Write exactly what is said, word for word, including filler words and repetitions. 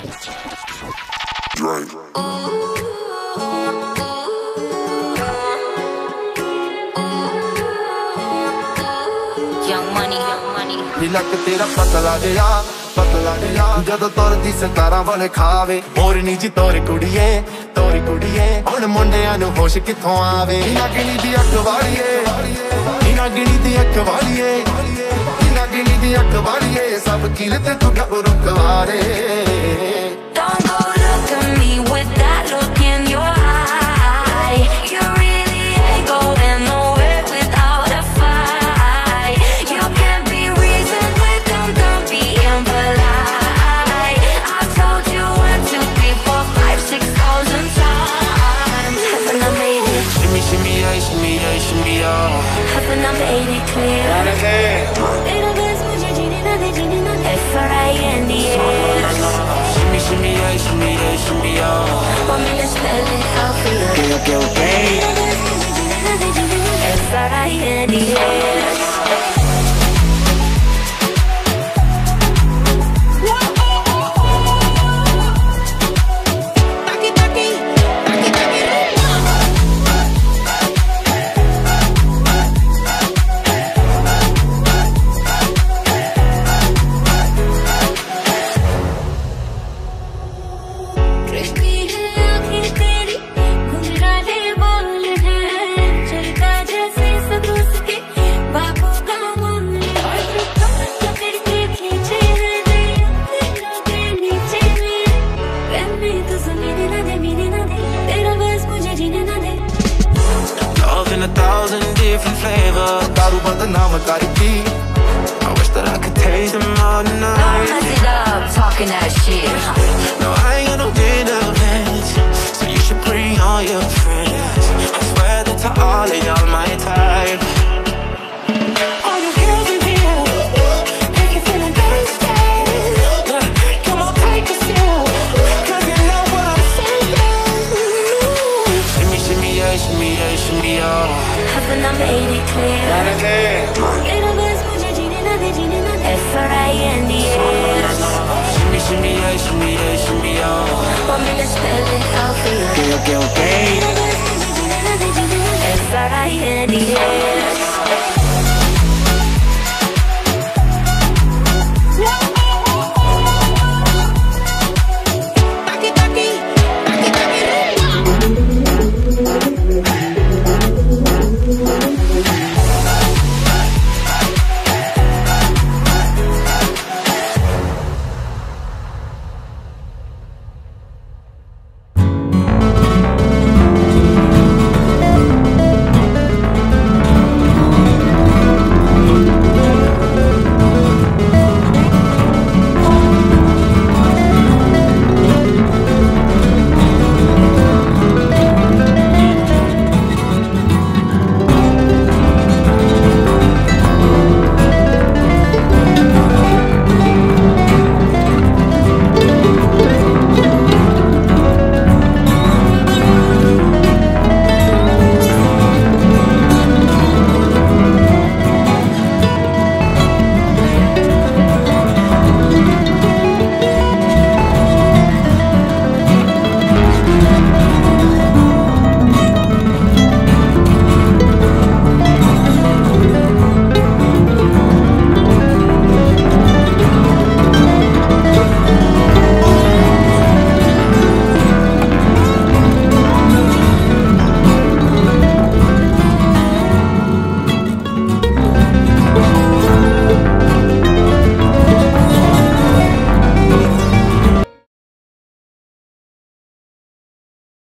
ਲੱਕ ਤੇਰਾ ਪਤਲਾ ਜਿਹਾ ਪਤਲਾ ਜਿਹਾ ਜਦੋਂ ਤੁਰਦੀ ਸਤਾਰਾਂ ਵਾਲੇ ਖਾਵੇ ਮੋਰਨੀ ਜੀ ਤੋਰ ਕੁੜੀਏ ਤੋਰ ਕੁੜੀਏ ਹੁਣ ਮੁੰਡਿਆਂ ਨੂੰ ਹੋਸ਼ ਕਿੱਥੋਂ ਆਵੇ ਇਨਾ ਗਿਣੀ ਦੀ ਅੱਖ ਵਾਲੀਏ ਇਨਾ ਗਿਣੀ ਦੀ ਅੱਖ ਵਾਲੀਏ ਇਨਾ ਗਿਣੀ ਦੀ ਅੱਖ ਵਾਲੀਏ ਸਭ ਕਿਲ ਤੇ ਤੂੰ ਗੱਭਰੂ ਕੁਆਰੇ Don't go look at me with that look in your eye. You really ain't going nowhere without a fight. You can't be reasoned with them, don't be impolite. I've told you one, two, three, four, five, six thousand times. Haven't I made it? Shimmy, shimmy, yeah, shimmy, yeah, shimmy, yeah. Haven't I made it clear? Little girls, would you genie, na de genie, na de F R I N D S. Shimmy, shimmy, yeah, shimmy, yeah, shimmy, yeah. Want me to spell it out for you? Okay, okay, okay.